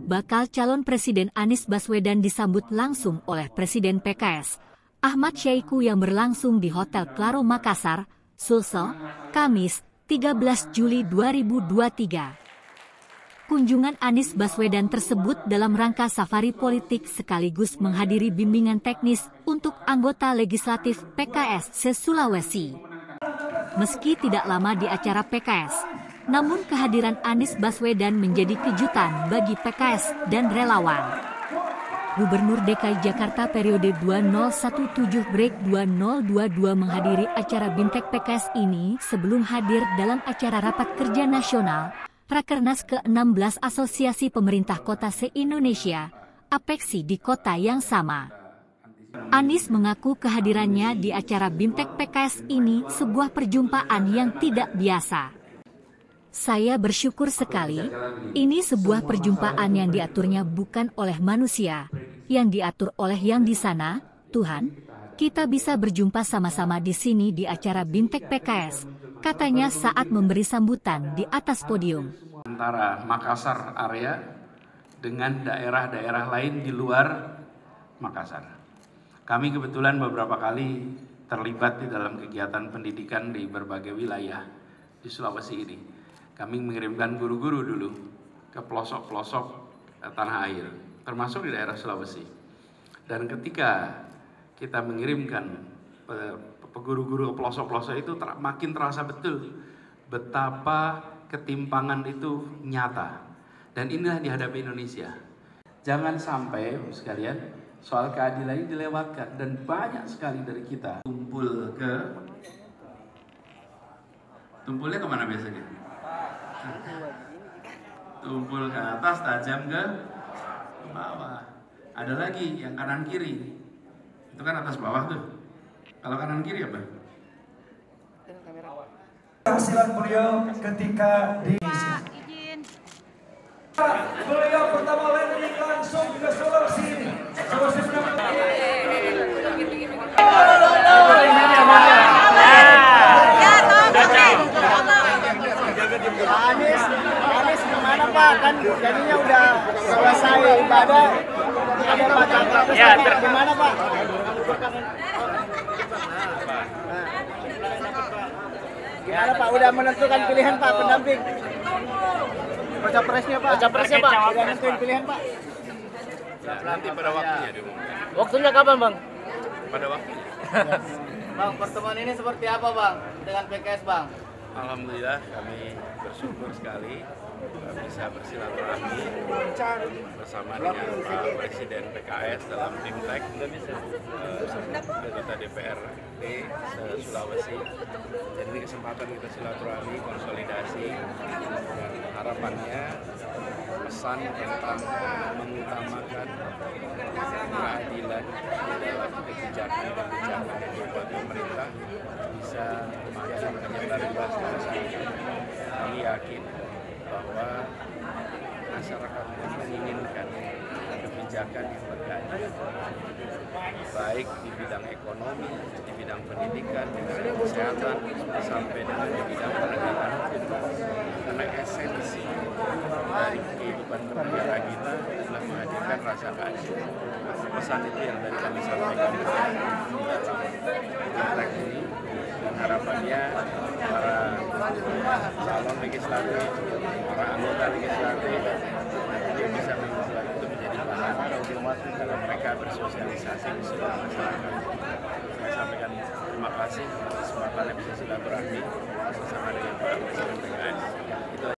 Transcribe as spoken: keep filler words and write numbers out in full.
bakal calon Presiden Anies Baswedan disambut langsung oleh Presiden P K S, Ahmad Syahiku yang berlangsung di Hotel Claro Makassar, Sulsel, Kamis, tiga belas Juli dua ribu dua puluh tiga. Kunjungan Anies Baswedan tersebut dalam rangka safari politik sekaligus menghadiri bimbingan teknis untuk anggota legislatif P K S se-Sulawesi. Meski tidak lama di acara P K S, namun kehadiran Anies Baswedan menjadi kejutan bagi P K S dan relawan. Gubernur D K I Jakarta periode dua ribu tujuh belas dua ribu dua puluh dua menghadiri acara Bimtek P K S ini sebelum hadir dalam acara Rapat Kerja Nasional Rakernas ke enam belas Asosiasi Pemerintah Kota se-Indonesia, APEKSI di kota yang sama. Anies mengaku kehadirannya di acara Bimtek P K S ini sebuah perjumpaan yang tidak biasa. Saya bersyukur sekali, ini sebuah perjumpaan yang diaturnya bukan oleh manusia, yang diatur oleh yang di sana, Tuhan. Kita bisa berjumpa sama-sama di sini di acara Bimtek P K S, katanya saat memberi sambutan di atas podium. Antara Makassar area dengan daerah-daerah lain di luar Makassar. Kami kebetulan beberapa kali terlibat di dalam kegiatan pendidikan di berbagai wilayah di Sulawesi ini. Kami mengirimkan guru-guru dulu ke pelosok-pelosok tanah air, termasuk di daerah Sulawesi. Dan ketika kita mengirimkan guru-guru ke pelosok-pelosok itu ter makin terasa betul betapa ketimpangan itu nyata. Dan inilah dihadapi Indonesia. Jangan sampai sekalian soal keadilan ini dilewatkan, dan banyak sekali dari kita tumpul ke tumpulnya kemana biasanya? Tumpul ke atas, tajam ke bawah. Ada lagi yang kanan kiri, itu kan atas bawah tuh. Kalau kanan kiri apa? Hasilan beliau ketika di beliau pertama landing langsung ke Sulawesi. Sulawesi Anies, Anies gimana Pak? Kan jadinya udah selesai ibadah, ada baca propos ya, gimana Pak? Gimana Pak? Udah menentukan pilihan Pak pendamping? Baca presnya Pak? Baca presnya Pak? Udah menentukan pilihan Pak? Nanti pada waktunya diumumkan. Waktunya kapan Bang? Pada waktunya. Bang, pertemuan ini seperti apa Bang dengan P K S Bang? Alhamdulillah kami bersyukur sekali bisa bersilaturahmi bersama dengan Pak Presiden P K S dalam Bimtek Duta D P R D se-Sulawesi. Jadi ini kesempatan kita silaturahmi, konsolidasi, dan harapannya pesan tentang mengutamakan keadilan dalam kebijakan-kebijakan yang dibuat pemerintah bisa makin menyebar luas di masyarakat. Kami yakin bahwa masyarakat menginginkan kebijakan yang berkeadilan, baik di bidang ekonomi, di bidang pendidikan, di bidang kesehatan, sampai dengan di bidang penegakan hukum. Karena esensi dari kehidupan bernegara kita adalah menghadirkan rasa keadilan. Pesan itu yang tadi kami sampaikan di dalam Bimtek ini, dan harapannya para calon legislatif, para anggota legislatif nanti bisa membuat itu menjadi bahan dalam mereka bersosialisasi di seluruh masyarakat. Saya sampaikan terima kasih atas kesempatan yang bisa silaturahmi bersama dengan Pak Presiden P K S.